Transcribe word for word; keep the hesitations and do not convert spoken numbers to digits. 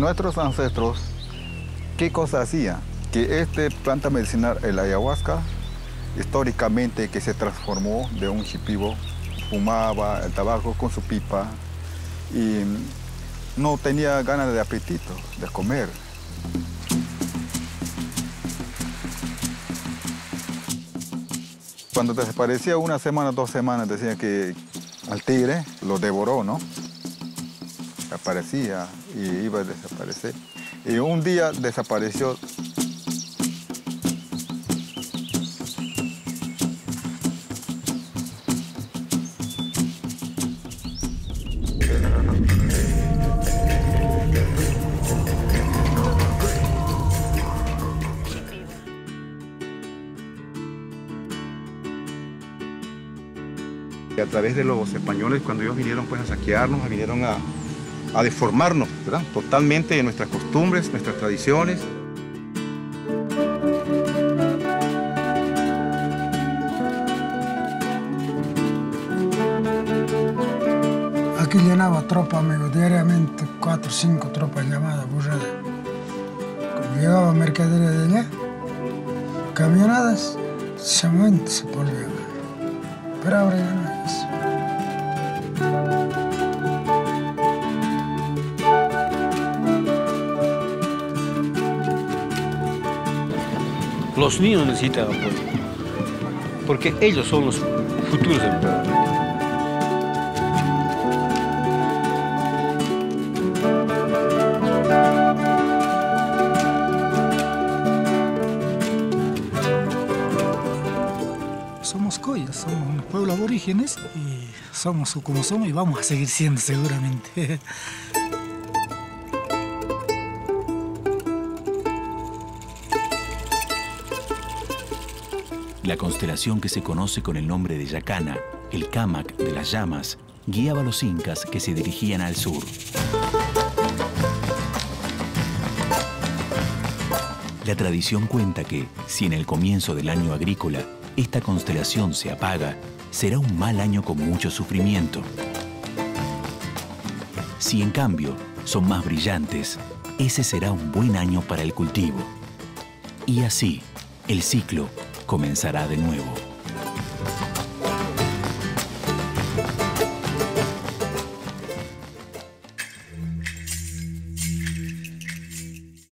Nuestros ancestros, ¿qué cosa hacían? Que esta planta medicinal, el ayahuasca, históricamente que se transformó de un shipibo, fumaba el tabaco con su pipa y no tenía ganas de apetito, de comer. Cuando desaparecía una semana, dos semanas, decían que al tigre lo devoró, ¿no? Aparecía y iba a desaparecer. Y un día desapareció. A través de los españoles, cuando ellos vinieron pues, a saquearnos, vinieron a, a deformarnos, ¿verdad? Totalmente de nuestras costumbres, nuestras tradiciones. Aquí llenaba tropa, amigo, diariamente, cuatro o cinco tropas llamadas, burradas. Cuando llegaba mercadería de allá, camionadas, se mueren, se volvían. Pero ahora ya no hay eso. Los niños necesitan apoyo, porque ellos son los futuros del pueblo. Somos coyas, somos un pueblo aborígenes y somos como somos y vamos a seguir siendo seguramente. La constelación que se conoce con el nombre de Yacana, el Cámac de las llamas, guiaba a los incas que se dirigían al sur. La tradición cuenta que, si en el comienzo del año agrícola esta constelación se apaga, será un mal año con mucho sufrimiento. Si en cambio son más brillantes, ese será un buen año para el cultivo. Y así, el ciclo comenzará de nuevo.